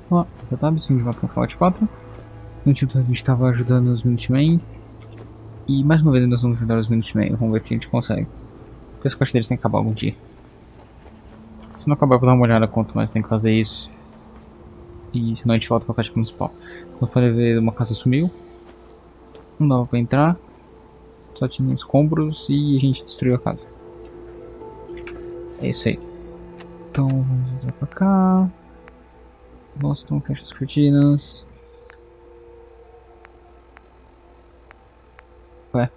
Ó, já tá absurdo de mapa Fallout 4. No título a gente tava ajudando os Minutemen. E mais uma vez nós vamos ajudar os Minutemen. Vamos ver o que a gente consegue. Porque as quests deles tem que acabar algum dia. Se não acabar, eu vou dar uma olhada quanto mais tem que fazer isso. E senão a gente volta pra quest principal. Como podem ver, uma casa sumiu. Não dava pra entrar. Só tinha escombros e a gente destruiu a casa. É isso aí. Então vamos entrar pra cá. Boston, fecha as cortinas. Ué.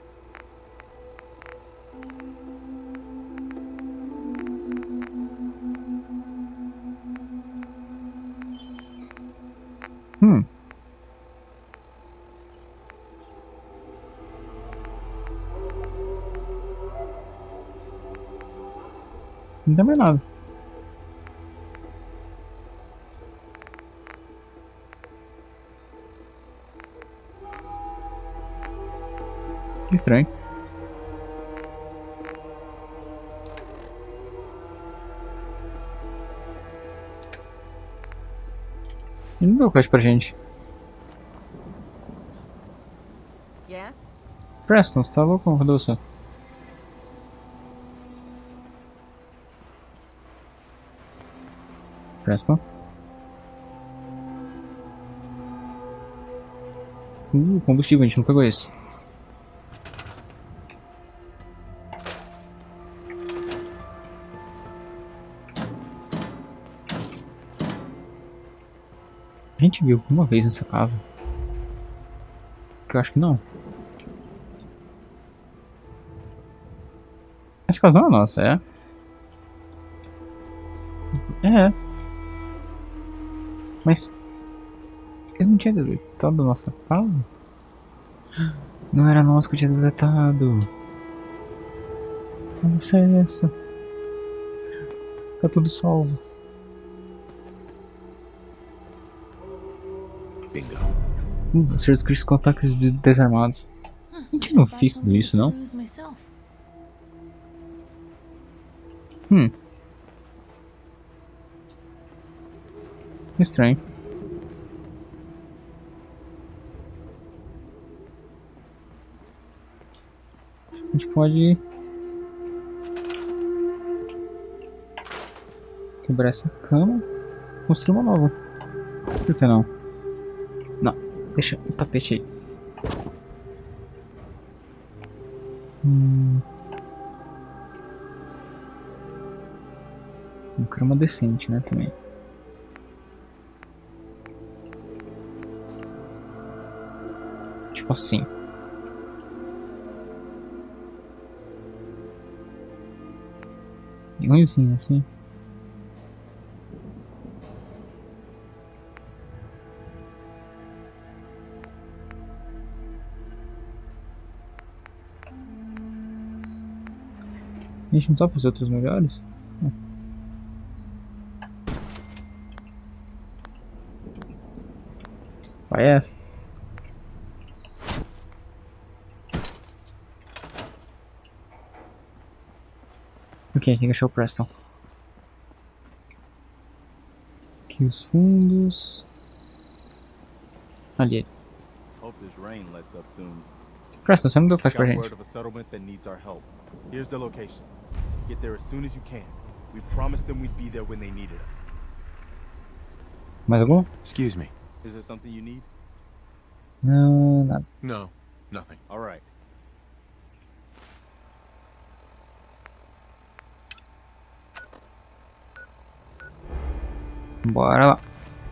Hum. Não dá mais nada. Que estranho. Ele não deu quest pra gente. Yeah? Preston, você tá louco? Cadê você? Preston? Combustível, a gente não pegou esse. A gente viu uma vez nessa casa. Que eu acho que não. Essa casa não é nossa, é? É. Mas eu não tinha deletado a nossa casa? Não era nossa que eu tinha deletado. Com licença. Tá tudo salvo. Bingo. Acertos críticos com ataques desarmados. A gente não fez tudo isso, não? Estranho. A gente pode quebrar essa cama e construir uma nova. Por que não? Não, deixa o tapete aí. Uma cama decente, né, também. Tipo assim. Ruimzinho assim. A gente não sabe fazer outros melhores? Vai essa. Ok, a gente tem que achar o Preston. Aqui os fundos. Ali. Hope this rain lets up soon. Preston, você não deu quest pra Got gente. word of a settlement that needs our help. Here's the location. Get there as soon as you can. We promised them we'd be there when they needed us. Mais algum? Excuse me. Is there something you need? Não, nada. No, nothing. All right. Bora lá.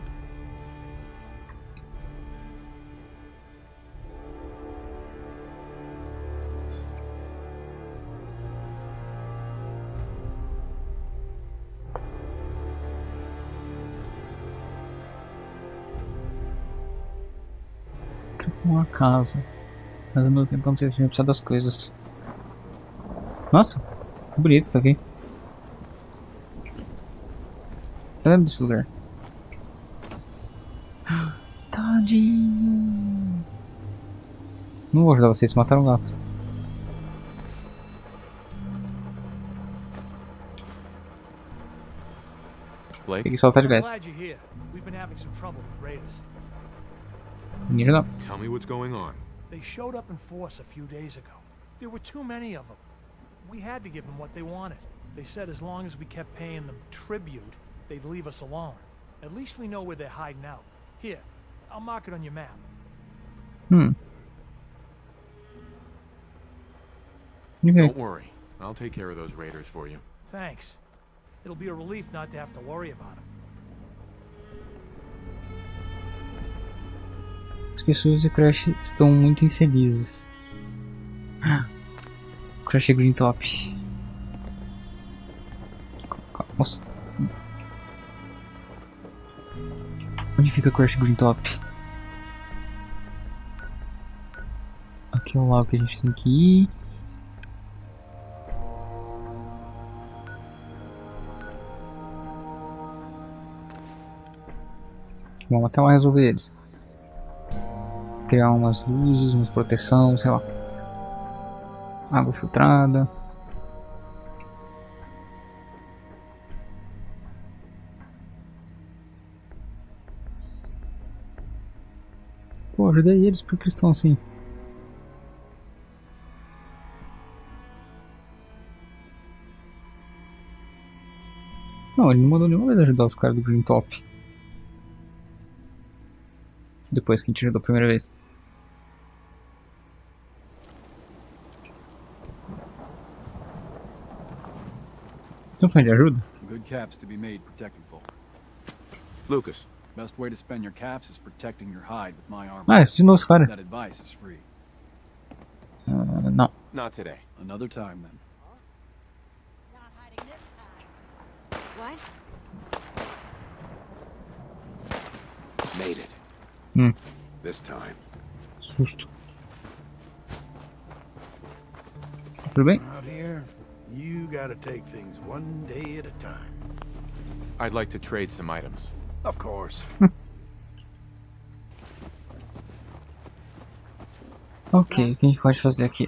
Uma casa. Mas ao mesmo tempo eu não sei se a gente precisa das coisas. Nossa, que bonito isso aqui. Eu lembro desse lugar. Tadinho. Não vou ajudar vocês, mataram o gato. Blake, Peguei só o I'm gás. glad you're here. We've been having some trouble with raiders. Ninja não. tell me what's going on. They showed up in force a few days ago. There were too many of them. We had to give them what they wanted. They said as long as we kept paying them tribute, they'd leave us alone. At least we know where they're hiding out. Here, I'll mark it on your map. Ok. Don't worry. I'll take care of those raiders for you. Thanks. It'll be a relief not to have to worry about them. As pessoas de Crash estão muito infelizes. Crash Green Top. Nossa. Onde fica Crash Green Top? Aqui é o lado que a gente tem que ir. Vamos até lá resolver eles. Criar umas luzes, umas proteção, sei lá. Água filtrada. Pô, ajudei eles porque eles estão assim. Não, ele não mandou nenhuma vez ajudar os caras do Green Top. Depois que a gente ajudou a primeira vez. Não precisa de ajuda? Good caps to be made protecting folk. Lucas, Best way to spend your caps is protecting your hide with my armor. Ah, esse de novo esse cara. That advice is free. Não. not today. Another time then. Not hiding this time. What? Made it. Hum, This time. susto. Tudo bem? Out here, you gotta take things one day at a time. I'd like to trade some items. Of course. Ok, o que a gente pode fazer aqui?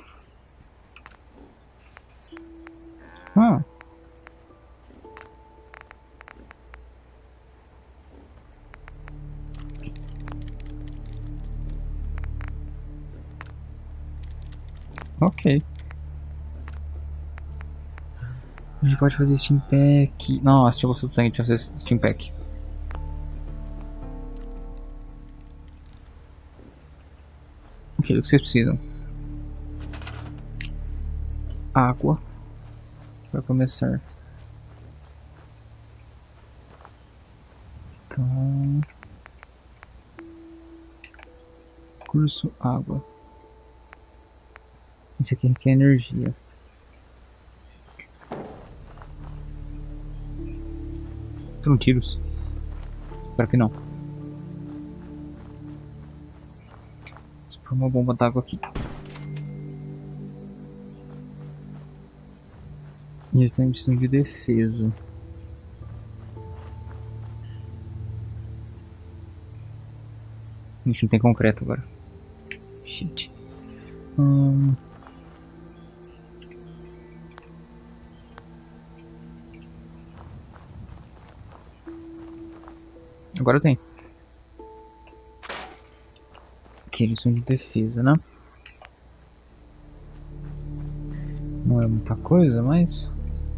Ah. Ok. A gente pode fazer Steam Pack. Nossa, tinha gostado do sangue, a gente vai fazer Steam Pack. Ok, o que vocês precisam? Água. Para começar. Então. Curso água. Isso aqui requer energia. Foram tiros? Espero que não. Vou pôr uma bomba d'água aqui. E eles têm missão de defesa. A gente não tem concreto agora. Shit. Agora tem. Aqui eles são de defesa, né? Não é muita coisa, mas...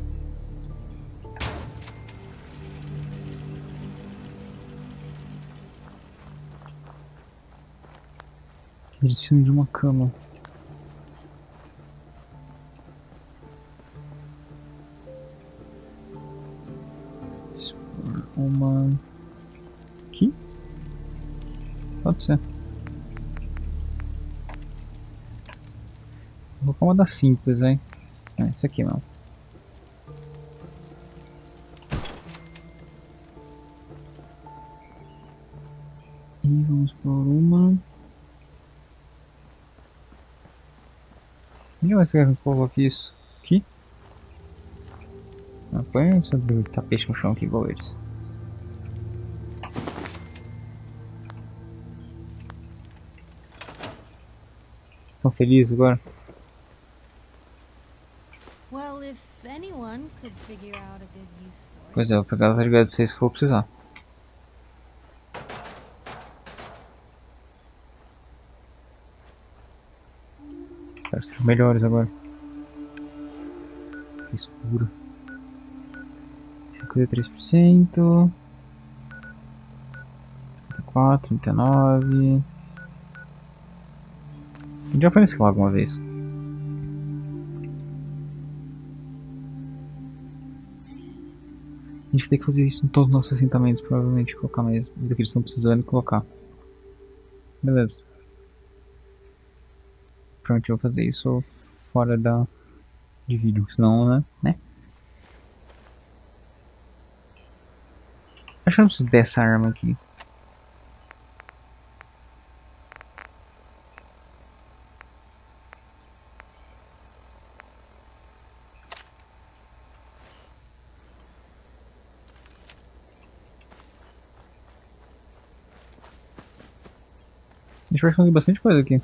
Eles precisam de uma cama. Uma... Aqui? Pode ser. Vou colocar uma das simples, hein? É, isso aqui mesmo. E vamos por uma... Onde mais você quer que eu coloque isso? Aqui? Ah, põe esse tapete no chão aqui igual eles. Estão felizes agora? Well, if anyone could figure out a good use for Pois é, eu vou pegar a ligado de 6 que eu vou precisar. Quero ser os melhores agora. Que escuro. 53%. 54, 39. A gente já foi nesse lago uma vez. A gente vai ter que fazer isso em todos os nossos assentamentos, provavelmente colocar mais do que eles estão precisando e colocar. Beleza. Pronto, eu vou fazer isso fora de vídeo, senão, né? Acho que eu não preciso dessa arma aqui. A gente vai fazer bastante coisa aqui.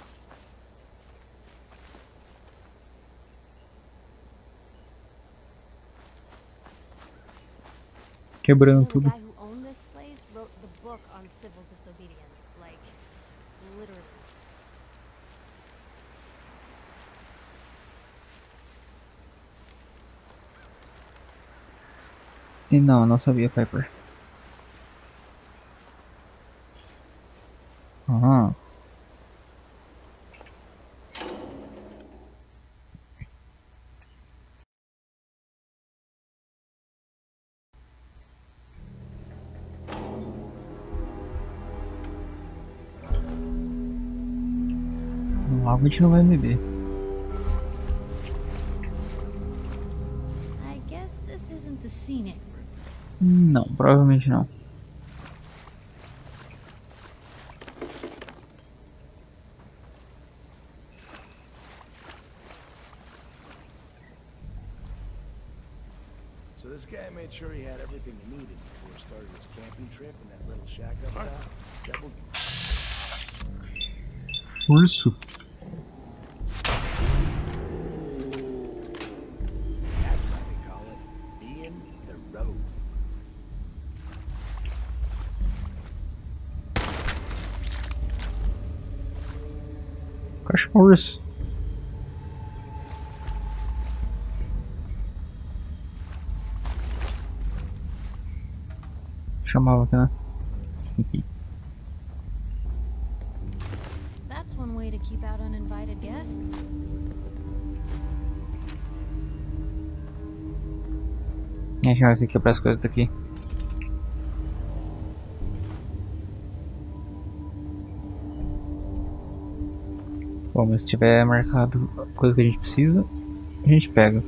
Quebrando The tudo. guy who owned this place wrote the book on civil disobedience, like, literally. E não, eu não sabia, Piper. Aham. Logo a gente não vai beber. I guess this isn't the scenic route. Não, provavelmente não. So this guy made sure he had everything he needed before he started his camping trip in that little shack up top. Double. Urso. That's what they call it. Being the road. Caixa urso. Chamava aqui, né? That's one way to keep out uninvited guests. A gente vai ter que quebrar as coisas daqui. Bom, mas se tiver marcado a coisa que a gente precisa, a gente pega.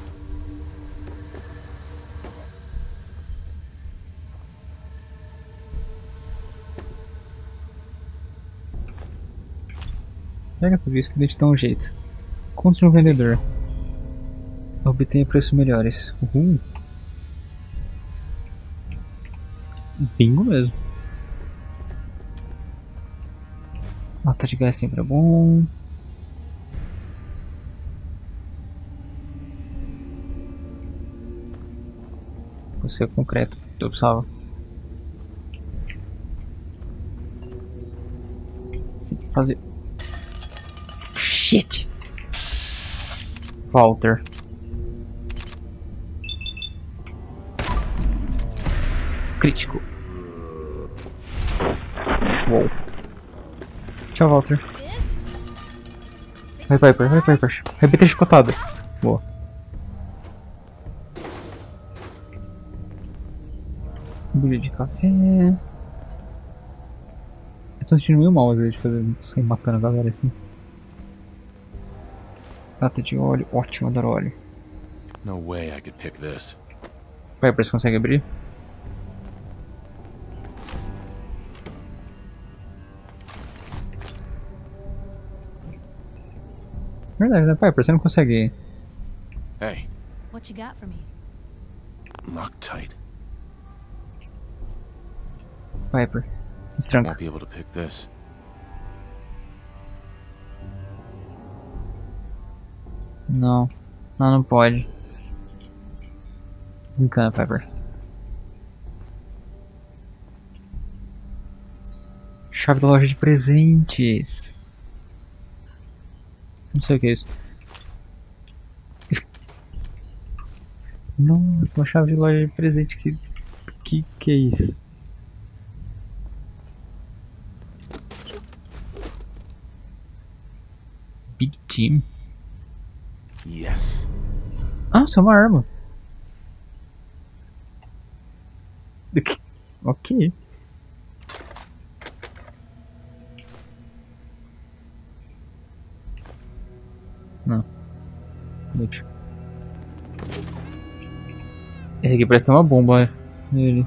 Pega tudo isso que a gente dá um jeito. Conte um vendedor. Obtenha preços melhores. Bingo mesmo. Lata de gás sempre é bom. Você é concreto, eu precisava. Sim, fazer. Shit! Walter. Crítico. Uou. Tchau, Walter. This? Vai, Piper, vai, Piper. Repita a chicotada. Boa. Brilho de café. Eu tô sentindo meio mal às vezes de fazer, sair matando a galera assim. Lata de óleo, ótimo, adoro óleo. No way I could pick this. Piper, você consegue abrir? Verdade, né, Piper? Você não consegue. Hey, What you got for me? Loctite. Piper, estranca. Won't be able to pick this. Não, não pode. Desencana, Piper. chave da loja de presentes. Não sei o que é isso. Nossa, uma chave de loja de presente. Que é isso? Big Team. Yes. Ah, isso é uma arma. Ok. Não. Deixa. Esse aqui parece ter uma bomba nele.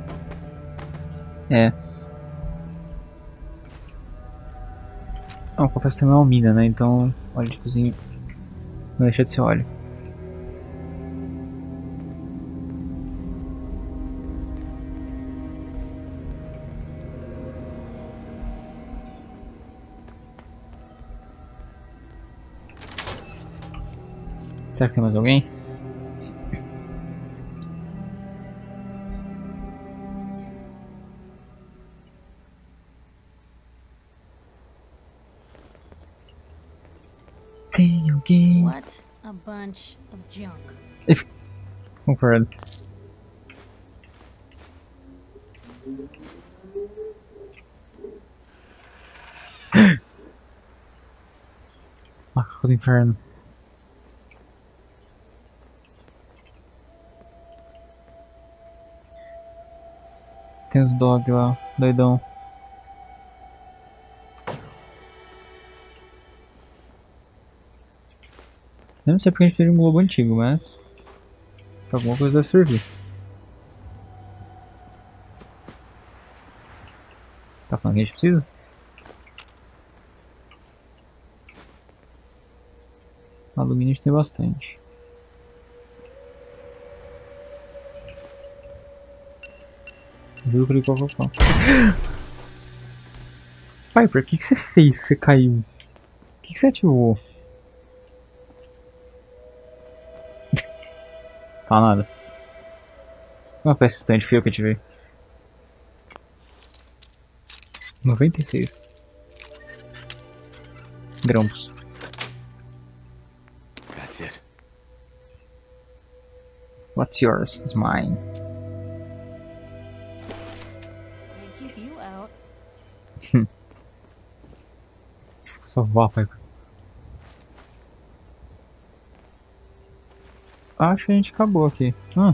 É. Não, confesso que tem uma mina, né? Então, óleo de cozinha não deixa de ser óleo. Será que tem mais alguém? Tem alguém? What a bunch of junk. Concordo. Macaco do inferno. Tem os dog lá, doidão. Eu não sei porque a gente fez um globo antigo, mas pra alguma coisa deve servir. Tá falando que a gente precisa? Alumínio a gente tem bastante. Juro que ele colocou. Piper, o que você fez que você caiu? O que você ativou? Fala nada. Uma festa stand foi eu que ativei. 96 grampos. That's it. What's yours is mine. Can't keep you out. Só voar, Piper. Acho que a gente acabou aqui.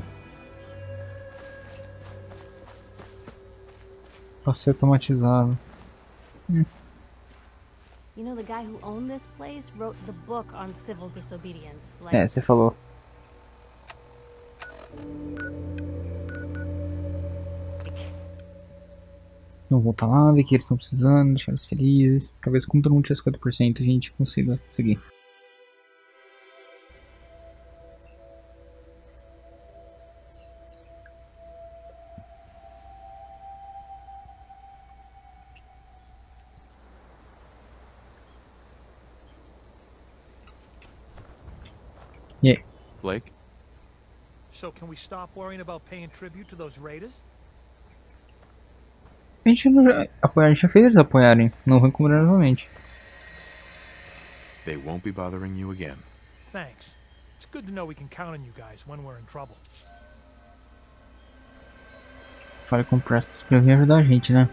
Passeio automatizado. You know, the guy who owned this place wrote the book on civil disobedience. Like, É, você falou. Vamos voltar lá, ver o que eles estão precisando, deixar eles felizes. Talvez como todo mundo tiver 50% a gente consiga seguir. E aí? Blake? So can we stop worrying about paying tribute to those raiders? A gente não apoiar, a gente já fez eles apoiarem. Não vão incomodar novamente. They won't be bothering you again. Thanks. It's good to know we can count on you guys when we're in trouble. Fale com o Preston pra vir ajudar a gente, né?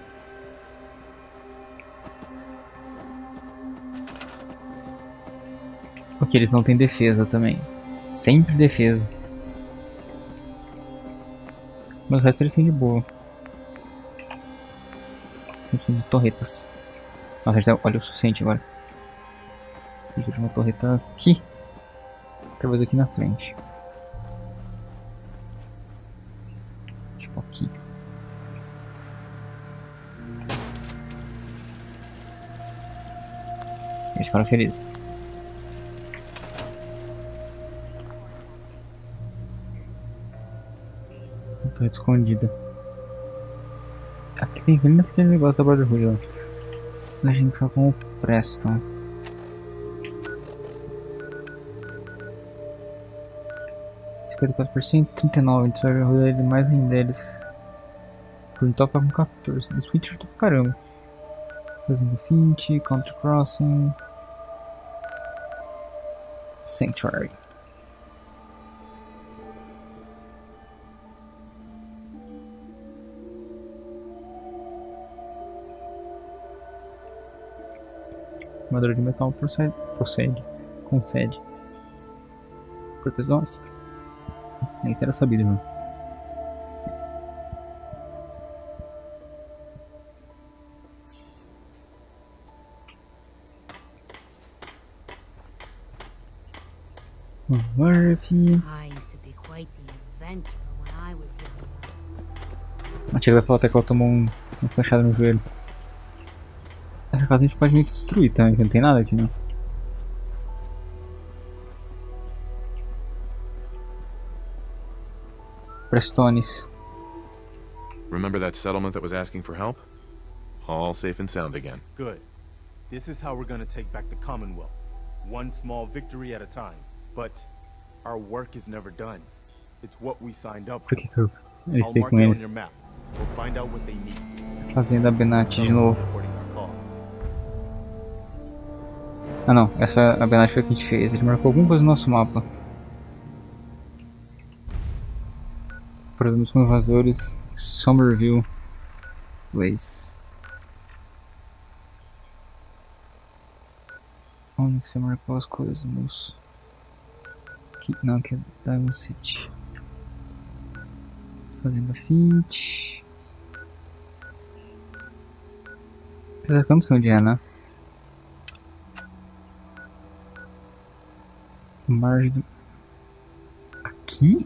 Porque eles não têm defesa também. Sempre defesa. Mas o resto eles têm de boa. De torretas. Nossa, a gente tem óleo o suficiente agora. Preciso de uma torreta aqui. Talvez aqui na frente. Tipo aqui. Eles ficaram felizes. Uma torreta escondida. Aqui tem ainda aquele negócio da Brotherhood lá. A gente vai com o Preston. %, 39%, a gente vai rodar ele mais ainda deles. Por top com 14. O Switch tá pra caramba. Fazendo Fint, Country Crossing, Sanctuary. Armadura de metal concede proteções. Nem isso era sabido, não. Murphy. I used to be quite the inventor when I was young. A tia vai falar até que ela tomou uma flechada no joelho. Essa casa a gente pode meio que destruir também, que não tem nada aqui, não. Prestones. Remember that settlement that was asking for help? All safe and sound again. Good. This is how we're gonna take back the Commonwealth. One small victory at a time. But our work is never done. It's what we signed up Por for. que que eles I'll têm mark com it on eles? your map. We'll find out what they need. Fazenda Benatti de novo. Supporting our cause. Ah não, essa a Benatti foi o que a gente fez. Ele marcou alguma coisa no nosso mapa. Problemas com invasores. Somerville Place. Onde que você marcou as coisas, moço? Aqui, não, aqui é Diamond City. Fazenda Fint. Apesar que eu não sei onde é, né? Margem do... Aqui?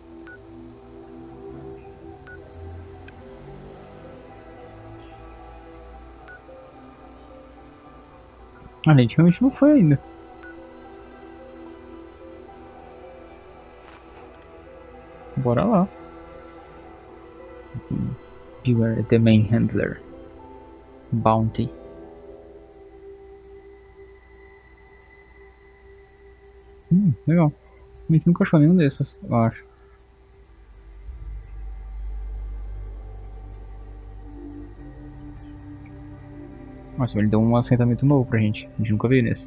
A gente realmente não foi ainda. Bora lá. Beware the main handler. Bounty. Legal. A gente nunca achou nenhum desses, eu acho. Nossa, ele deu um assentamento novo pra gente. A gente nunca veio nesse.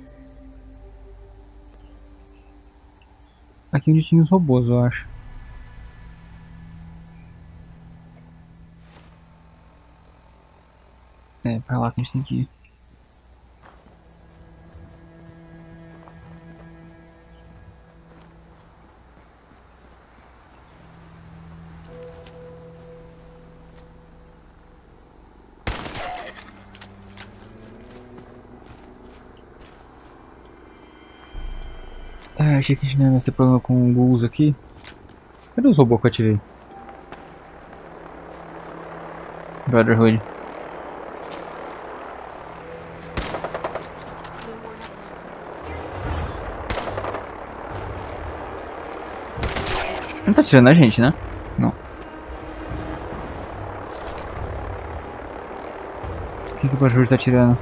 Aqui onde tinha os robôs, eu acho. É, pra lá que a gente tem que ir. Ah, achei que a gente não ia mais ter problema com ghouls aqui. Cadê os robôs que eu ativei? Brotherhood. Não tá atirando a gente, né? Não. O que o Brotherhood tá atirando?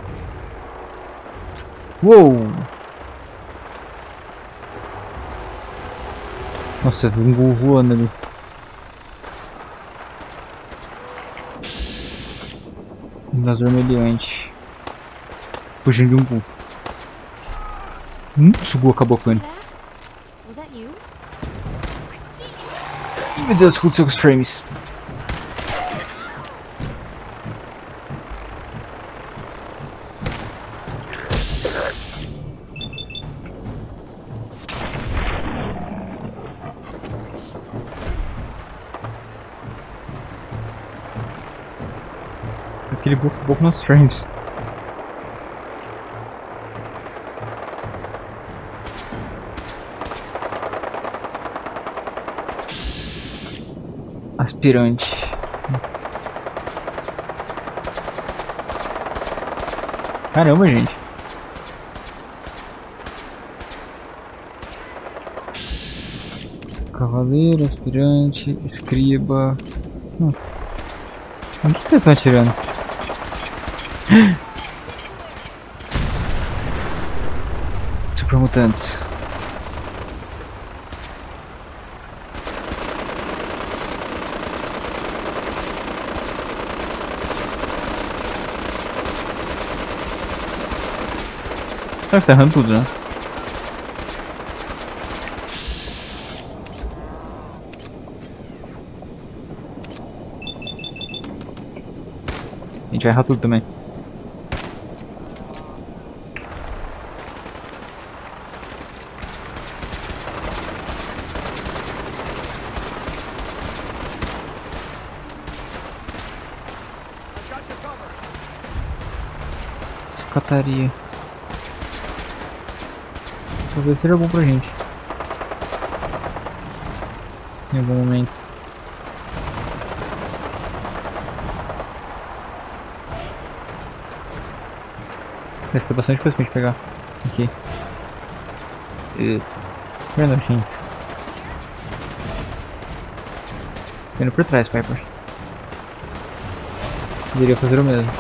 Uou! Nossa, eu vi um ghoul voando ali. Invasor mediante. Fugindo de um ghoul. Esse ghoul acabou com ele. Was that you? Ih, meu Deus, aconteceu com os frames. Aquele ghoul acabou com os frames. Aspirante. Caramba, gente. Cavaleiro, aspirante, escriba. Onde que eles estão atirando? Supermutantes. Só que tá errando tudo, né? A gente vai errar tudo também. Sucataria. Isso talvez seja bom pra gente. Em algum momento. Deve ter bastante coisa pra gente pegar. Aqui. É nojento. Tô indo por trás, Piper. Deveria fazer o mesmo.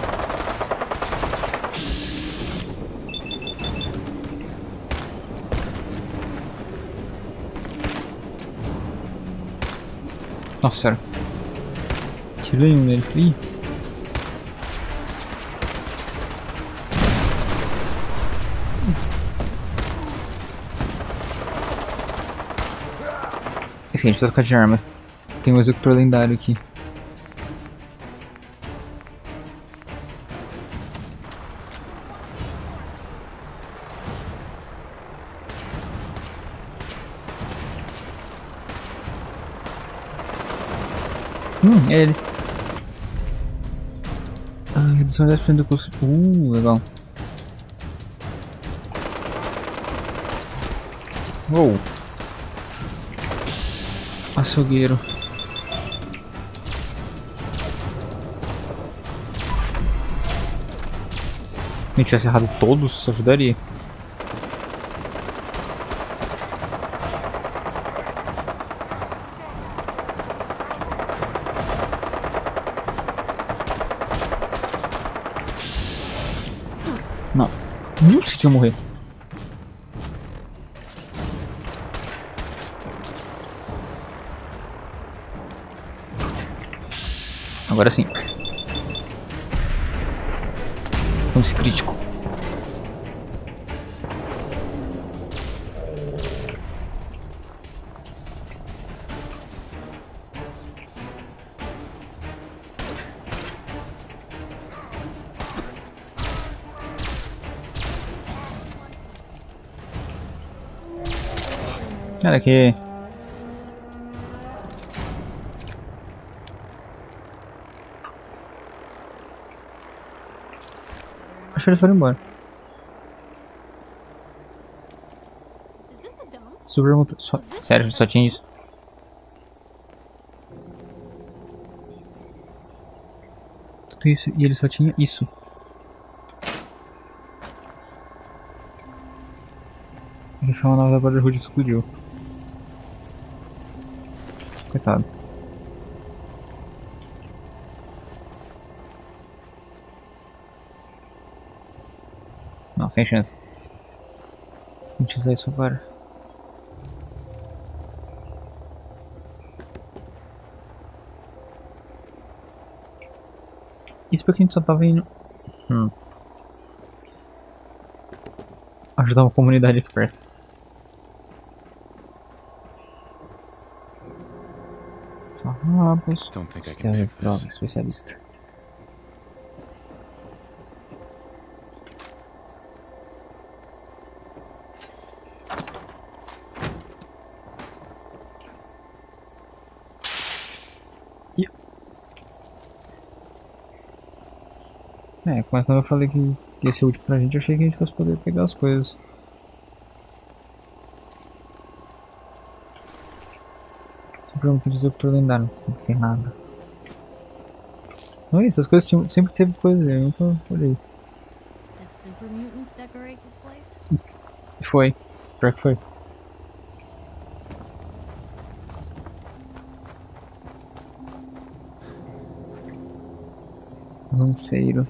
Nossa senhora. Tirei um deles. Ih. Esse aqui, a gente vai trocar de arma. Tem um executor lendário aqui. É ele. Ah, redução de 10% do custo. Legal. Uou. Açougueiro. Se a gente tivesse errado todos, isso ajudaria. Não. Não se tinha morrer. Agora sim. Vamos ser crítico. Olha aqui. Acho que eles foram embora. Super sério, só tinha isso. Tudo isso e ele só tinha isso. Ele foi uma nova da Brotherhood que explodiu. Coitado. Não, sem chance. A gente usar isso agora. Isso porque a gente só tava indo. Ajudar uma comunidade aqui perto. Farrapos. Droga, especialista. Mas quando eu falei que ia ser útil pra gente, eu achei que a gente fosse poder pegar as coisas. Pergunta de executor lendário, não tem nada. Não é isso, essas coisas tinham, sempre teve coisa ali, então olhei. Foi, pior que foi. Lanceiro.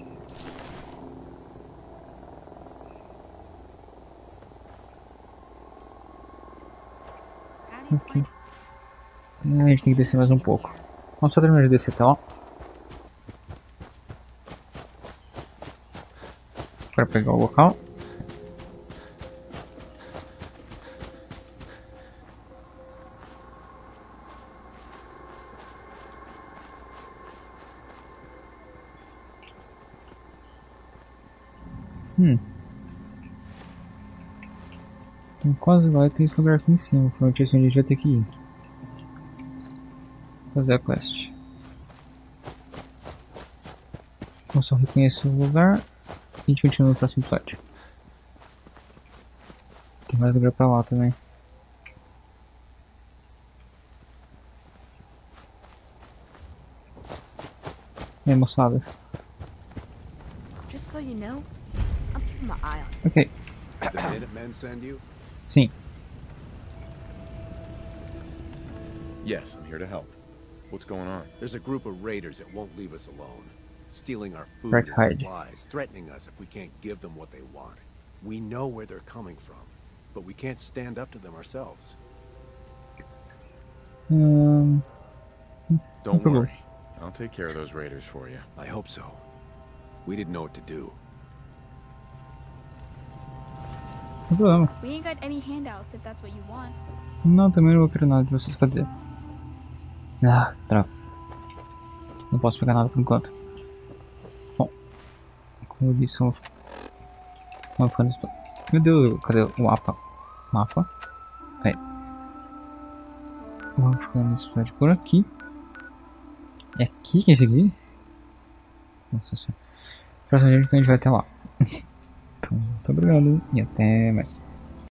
Aqui. A gente tem que descer mais um pouco. Vamos só terminar de descer até lá. Para pegar o local. Então, quase lá tem esse lugar aqui em cima. Provavelmente esse onde a gente vai ter que ir. Fazer a quest. Eu só reconheço o lugar e a gente continua no próximo episódio. Tem mais lugar pra lá também. E aí, moçada? Just so you know, I'm keeping my eye on you. Ok, The Minutemen send you? sim. Yes, I'm here to help. What's going on? There's a group of raiders that won't leave us alone. Stealing our food Right, and hide. supplies, threatening us if we can't give them what they want. We know where they're coming from, but we can't stand up to them ourselves. Don't problem. worry. I'll take care of those raiders for you. I hope so. We didn't know what to do. Não tem problema. We ain't got any handouts if that's what you want. Não, também não vou querer nada de vocês, quer dizer. Ah, droga. Não posso pegar nada por enquanto. Bom, como eu disse, vamos ficar nesse... Meu Deus, cadê o mapa? Mapa? Aí. Vamos ficar nesse episódio por aqui. É aqui que é esse aqui? Nossa senhora. Próximo vídeo então a gente vai até lá. Então, muito obrigado e até mais.